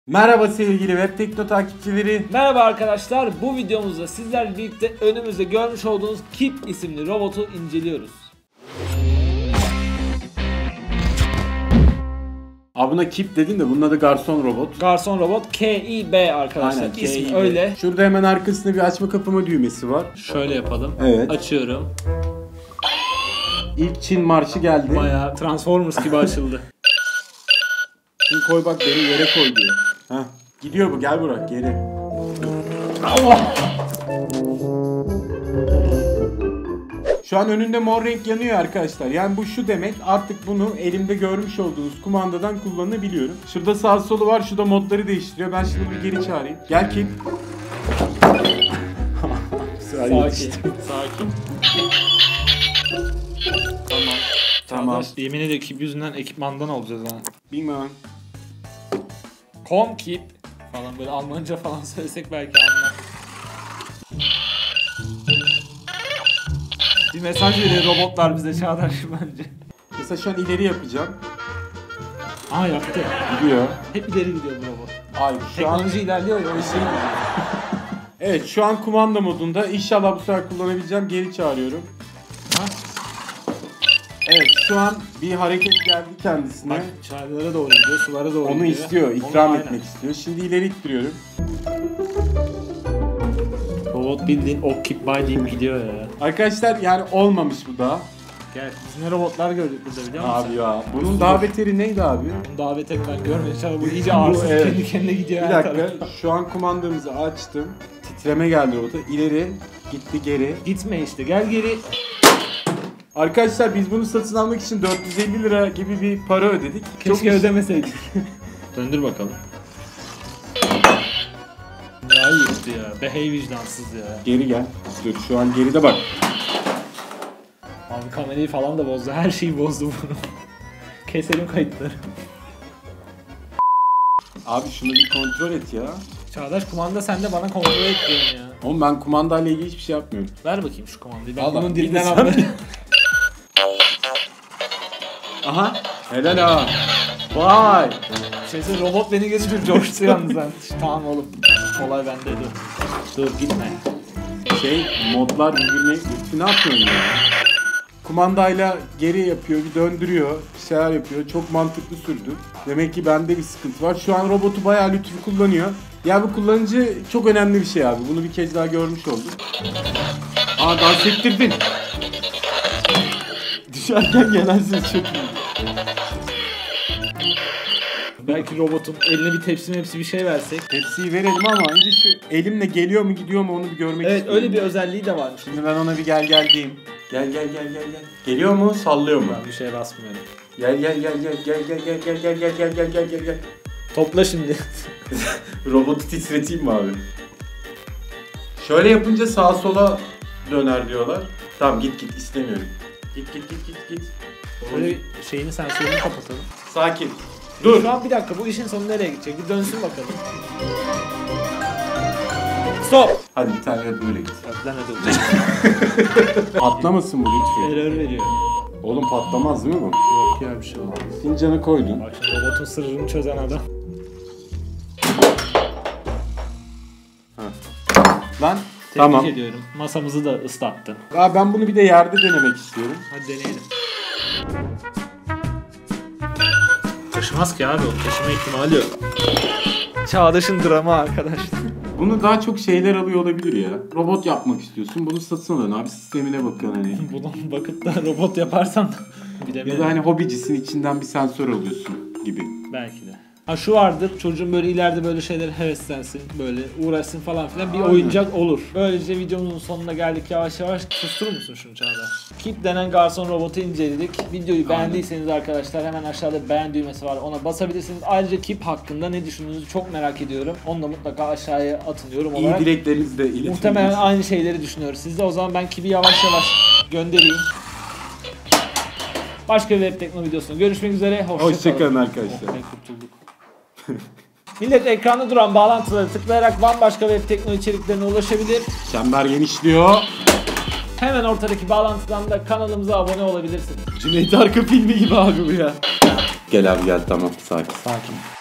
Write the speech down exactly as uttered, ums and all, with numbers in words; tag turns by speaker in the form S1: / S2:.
S1: Merhaba sevgili Web Tekno takipçileri.
S2: Merhaba arkadaşlar. Bu videomuzda sizlerle birlikte önümüzde görmüş olduğunuz Kip isimli robotu inceliyoruz.
S1: Abi buna Kip dedin de bunun adı garson robot.
S2: Garson robot K I B arkadaşlar.
S1: Aynen,
S2: İsmi
S1: K I B.
S2: öyle.
S1: Şurada hemen arkasında bir açma kapama düğmesi var.
S2: Şöyle yapalım.
S1: Evet.
S2: Açıyorum.
S1: İlk Çin marşı geldi.
S2: Bayağı Transformers gibi açıldı.
S1: Şimdi koy bak beni yere koy diyor. Heh. Gidiyor bu, gel Burak geri. Allah! Şu an önünde mor renk yanıyor arkadaşlar. Yani bu şu demek, artık bunu elimde görmüş olduğunuz kumandadan kullanabiliyorum. Şurada sağ solu var, şurada modları değiştiriyor. Ben şimdi bunu geri çağırayım. Gel Kip.
S2: Sakin. Sakin. Tamam.
S1: Tamam.
S2: Çağdaş, yemin ediyorum Kip yüzünden ekipmandan olacağız ha.
S1: Bilmem.
S2: Kom Kip falan böyle Almanca falan söylesek belki anlar. Bir mesaj veriyor robotlar bize Çağdaş bence.
S1: Mesela şu an ileri yapacağım.
S2: Aa yaptı.
S1: Gidiyor.
S2: Hep ileri gidiyor bu robot.
S1: Ay şu an...
S2: Teknoloji ilerliyor ya o şey.
S1: Evet şu an kumanda modunda. İnşallah bu sefer kullanabileceğim. Geri çağırıyorum.
S2: Ha?
S1: Evet şu an bir hareket geldi kendisine.
S2: Bak çaylara doğru gidiyor, sulara doğru
S1: Onu
S2: gidiyor.
S1: istiyor, ikram
S2: Onu,
S1: etmek
S2: aynen.
S1: istiyor. Şimdi ileri ittiriyorum.
S2: Robot bildiğin ok Kip bay deyip gidiyor ya.
S1: Arkadaşlar yani olmamış bu daha.
S2: Gel biz ne robotlar gördük burada biliyor musun?
S1: Abi ya. Bunun daha beteri neydi abi?
S2: Bunu davet et ben görmedim. İnşallah bu iyice ağırsız
S1: evet.
S2: kendi kendine gidiyor.
S1: Bir
S2: her
S1: dakika.
S2: tarafa.
S1: Şu an kumandamızı açtım. Titreme geldi robota. İleri gitti geri.
S2: Gitme işte gel geri.
S1: Arkadaşlar biz bunu satın almak için dört yüz elli lira gibi bir para ödedik.
S2: Keşke
S1: Çok
S2: ödemeseydik. Döndür bakalım. Ya yıktı ya. Behey vicdansız ya.
S1: Geri gel. Dur şu an geride bak.
S2: Abi kamerayı falan da bozdu. Her şeyi bozdu bunu. Keselim kayıtları.
S1: Abi şunu bir kontrol et ya.
S2: Çağdaş kumanda sen de bana kontrol et diyorsun ya.
S1: Oğlum ben kumandayla ilgili hiçbir şey yapmıyorum.
S2: Ver bakayım şu kumandayı. Ben
S1: Allah,
S2: bunun
S1: bir de
S2: dilinden
S1: sen-
S2: anlarım.
S1: Aha. Helal ha. Vay.
S2: Şeyse robot beni görünce coştu yalnız ben. Tamam oğlum. Olay bende dur. Dur gitme.
S1: Şey modlar birbirine... Lütfü ne yapıyorsun ya? Kumandayla geri yapıyor, bir döndürüyor, bir şeyler yapıyor. Çok mantıklı sürdü. Demek ki bende bir sıkıntı var. Şu an robotu bayağı Lütfü kullanıyor. Ya bu kullanıcı çok önemli bir şey abi. Bunu bir kez daha görmüş olduk. Aa dans ettirdin. Düşerken gelen ses çok iyi.
S2: Belki robotun eline bir tepsi hepsi bir şey versek.
S1: Tepsiyi verelim ama önce şu elimle geliyor mu gidiyor mu onu bir görmek
S2: Evet
S1: istiyorum.
S2: öyle bir özelliği de varmış.
S1: Şimdi ben ona bir gel gel diyeyim. Gel gel gel gel gel. Geliyor mu? Sallıyor mu?
S2: Ben bir şeye basmıyorum.
S1: Gel gel gel gel gel gel gel gel gel gel gel gel gel gel gel.
S2: Topla şimdi.
S1: Robotu titreteyim mi abi? Şöyle yapınca sağa sola döner diyorlar. Tamam git git istemiyorum. Git git git git git.
S2: Böyle şeyini sensörünü kapatalım.
S1: Sakin. Dur.
S2: Şu an bir dakika bu işin sonu nereye gidecek? Bir dönsün bakalım. Stop.
S1: Hadi bir tane böyle git.
S2: Lan hadi olacak.
S1: Patlamasın bu lütfen.
S2: Error veriyor.
S1: Oğlum patlamaz değil mi bu?
S2: Yok ya bir şey olmaz.
S1: Fincanı koydun.
S2: Bak şimdi robotun sırrını çözen adam.
S1: Lan.
S2: Tebrik
S1: Tamam.
S2: ediyorum. Masamızı da ıslattın.
S1: Aa, ben bunu bir de yerde denemek istiyorum.
S2: Hadi deneyelim. Taşımaz ki abi o taşıma ihtimali yok. Çağdaş'ın dramı arkadaşlar.
S1: Bunu daha çok şeyler alıyor olabilir ya. Robot yapmak istiyorsun. Bunu satın alıyorsun abi. Sistemine bakıyorsun hani.
S2: Buradan bakıp da robot yaparsam da
S1: Ya
S2: bilemiyorum.
S1: da hani hobicisin içinden bir sensör alıyorsun gibi.
S2: Belki de. Ha şu vardır, çocuğun böyle ileride böyle şeylere heveslensin, böyle uğraşsın falan filan bir
S1: Aynen.
S2: oyuncak olur. Böylece videomuzun sonuna geldik yavaş yavaş. Susturur musun şunu Çağdaş? Kip denen garson robotu inceledik. Videoyu beğendiyseniz arkadaşlar hemen aşağıda beğen düğmesi var, ona basabilirsiniz. Ayrıca Kip hakkında ne düşündüğünüzü çok merak ediyorum. Onu da mutlaka aşağıya atın yorum
S1: İyi
S2: olarak.
S1: dileklerinizi de iletin.
S2: Muhtemelen aynı şeyleri düşünüyoruz. Siz de o zaman ben Kip'i yavaş yavaş göndereyim. Başka bir web tekno videosunda görüşmek üzere. Hoşçakalın.
S1: Hoşçakalın arkadaşlar.
S2: Oh, ne kurtulduk. Millet ekranda duran bağlantıları tıklayarak bambaşka web tekno içeriklerine ulaşabilir.
S1: Çember genişliyor.
S2: Hemen ortadaki bağlantıdan da kanalımıza abone olabilirsiniz.
S1: Cüneyt Arkın filmi gibi abi bu ya. Gel abi gel tamam sakin.
S2: Sakin.